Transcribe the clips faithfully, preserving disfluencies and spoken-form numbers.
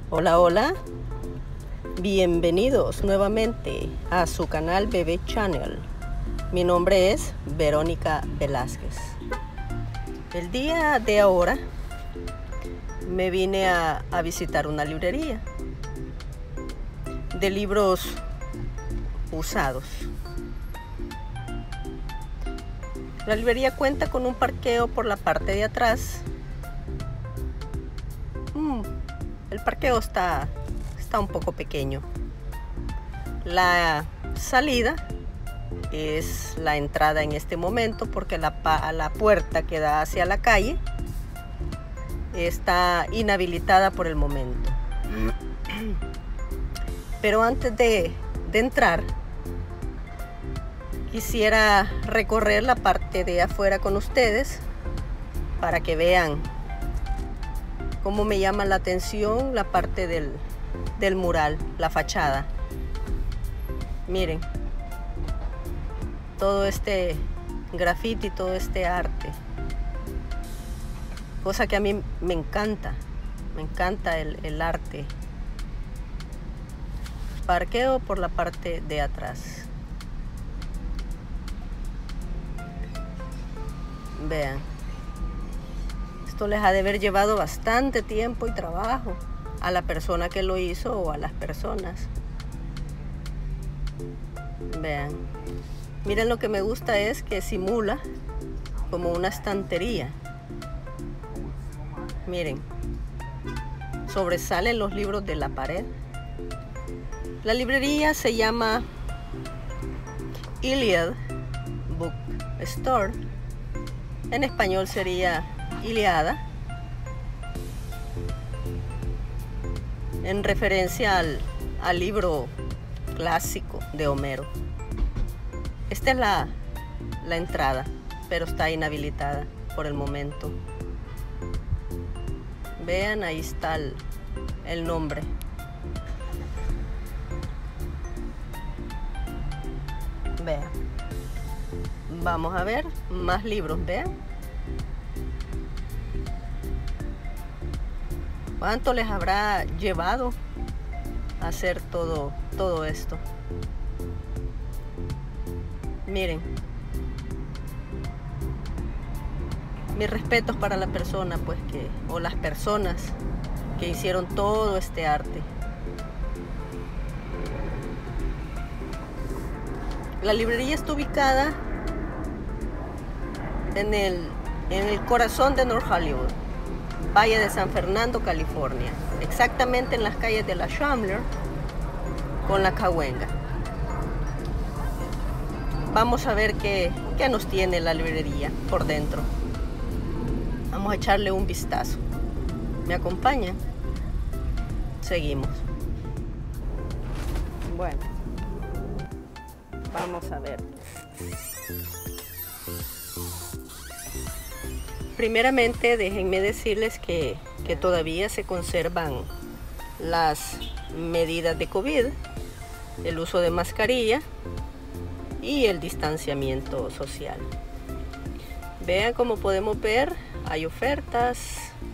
Hola, hola. Bienvenidos nuevamente a su canal Bebé Channel. Mi nombre es Verónica Velázquez. El día de ahora me vine a, a visitar una librería de libros usados. La librería cuenta con un parqueo por la parte de atrás. Mm, el parqueo está, está un poco pequeño. La salida es la entrada en este momento, porque la, la puerta que da hacia la calle está inhabilitada por el momento. Pero antes de, de entrar, quisiera recorrer la parte de afuera con ustedes para que vean cómo me llama la atención la parte del, del mural, la fachada. Miren, todo este graffiti, todo este arte, cosa que a mí me encanta, me encanta el, el arte. Parqueo por la parte de atrás. Vean, esto les ha de haber llevado bastante tiempo y trabajo a la persona que lo hizo o a las personas. Vean, miren, lo que me gusta es que simula como una estantería. Miren, sobresalen los libros de la pared. La librería se llama Iliad Book Store. En español sería Iliada, en referencia al, al libro clásico de Homero. Esta es la, la entrada, pero está inhabilitada por el momento. Vean, ahí está el, el nombre. Vean. Vamos a ver más libros, vean. ¿Cuánto les habrá llevado a hacer todo, todo esto? Miren. Mis respetos para la persona, pues, que, o las personas que hicieron todo este arte. La librería está ubicada en el, en el corazón de North Hollywood, Valle de San Fernando, California, exactamente en las calles de la Shambler con la Cahuenga. Vamos a ver qué, qué nos tiene la librería por dentro. Vamos a echarle un vistazo. ¿Me acompañan? Seguimos. Bueno, vamos a ver. Primeramente, déjenme decirles que, que todavía se conservan las medidas de COVID, el uso de mascarilla y el distanciamiento social. Vean, como podemos ver, hay ofertas.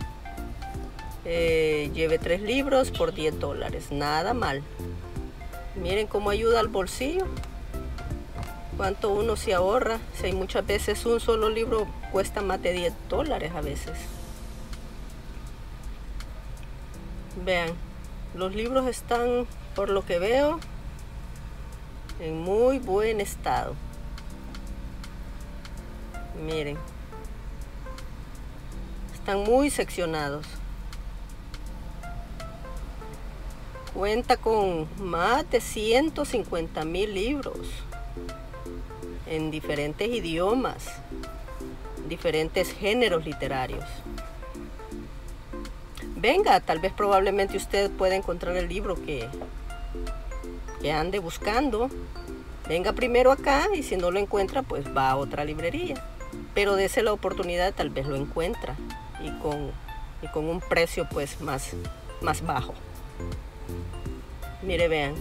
Eh, lleve tres libros por diez dólares, nada mal. Miren cómo ayuda al bolsillo. Cuánto uno se ahorra. Si hay muchas veces un solo libro cuesta más de diez dólares a veces. Vean, los libros están, por lo que veo, en muy buen estado. Miren, están muy seccionados. Cuenta con más de ciento cincuenta mil libros en diferentes idiomas, diferentes géneros literarios. Venga, tal vez probablemente usted pueda encontrar el libro que, que ande buscando. Venga primero acá, y si no lo encuentra, pues va a otra librería. Pero dése la oportunidad, tal vez lo encuentra, y con, y con un precio pues más, más bajo. Mire, vean.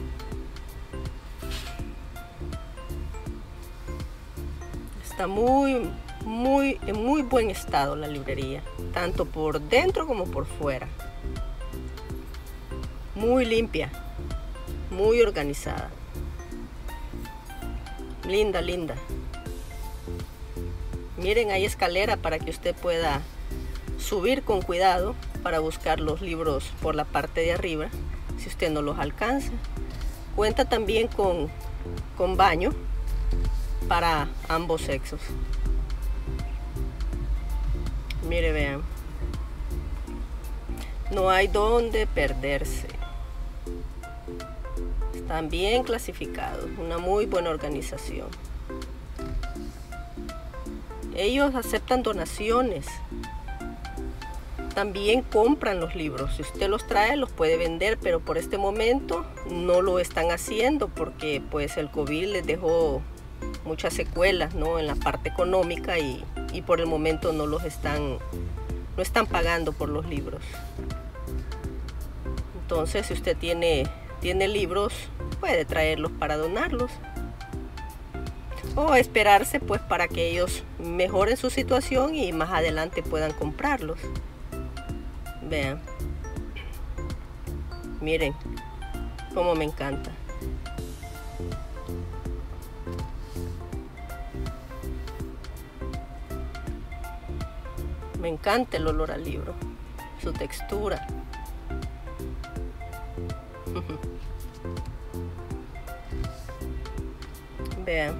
Está muy, muy, en muy buen estado la librería, tanto por dentro como por fuera. muy limpia, muy organizada. Linda, linda. Miren, hay escalera para que usted pueda subir con cuidado para buscar los libros por la parte de arriba, si usted no los alcanza. Cuenta también con, con baño para ambos sexos. Mire, vean. No hay donde perderse. Están bien clasificados, una muy buena organización. Ellos aceptan donaciones. También compran los libros. Si usted los trae, los puede vender, pero por este momento no lo están haciendo porque pues el COVID les dejó muchas secuelas, ¿no?, en la parte económica y, y por el momento no los están, no están pagando por los libros. Entonces, si usted tiene, tiene libros, puede traerlos para donarlos. O esperarse pues para que ellos mejoren su situación y más adelante puedan comprarlos. Vean. Miren cómo me encanta. Me encanta el olor al libro, su textura. Vean.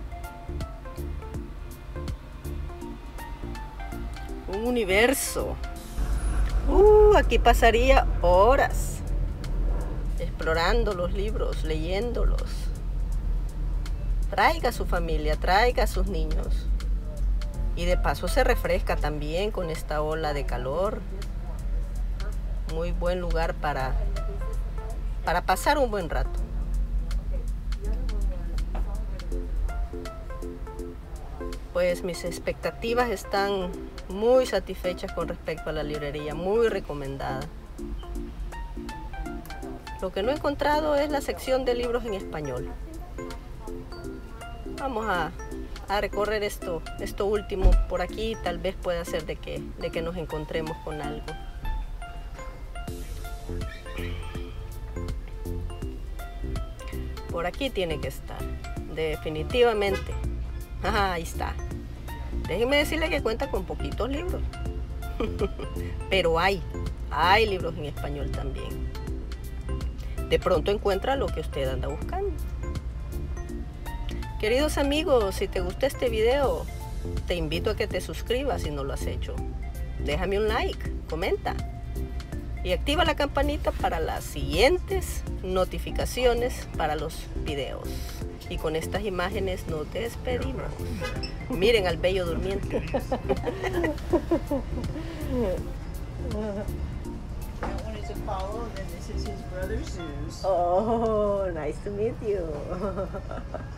Un universo. Uh, aquí pasaría horas explorando los libros, leyéndolos. Traiga a su familia, traiga a sus niños. Y de paso se refresca también con esta ola de calor. Muy buen lugar para, para pasar un buen rato. Pues mis expectativas están muy satisfechas con respecto a la librería, muy recomendada. Lo que no he encontrado es la sección de libros en español. Vamos a, a recorrer esto, esto último por aquí, tal vez pueda ser de que, de que nos encontremos con algo. Por aquí tiene que estar, definitivamente. Ah, ahí está. Déjenme decirle que cuenta con poquitos libros. Pero hay, hay libros en español también. De pronto encuentra lo que usted anda buscando. Queridos amigos, si te gusta este video, te invito a que te suscribas si no lo has hecho. Déjame un like, comenta y activa la campanita para las siguientes notificaciones para los videos. Y con estas imágenes nos despedimos. Miren al bello durmiente. Oh, nice to meet you.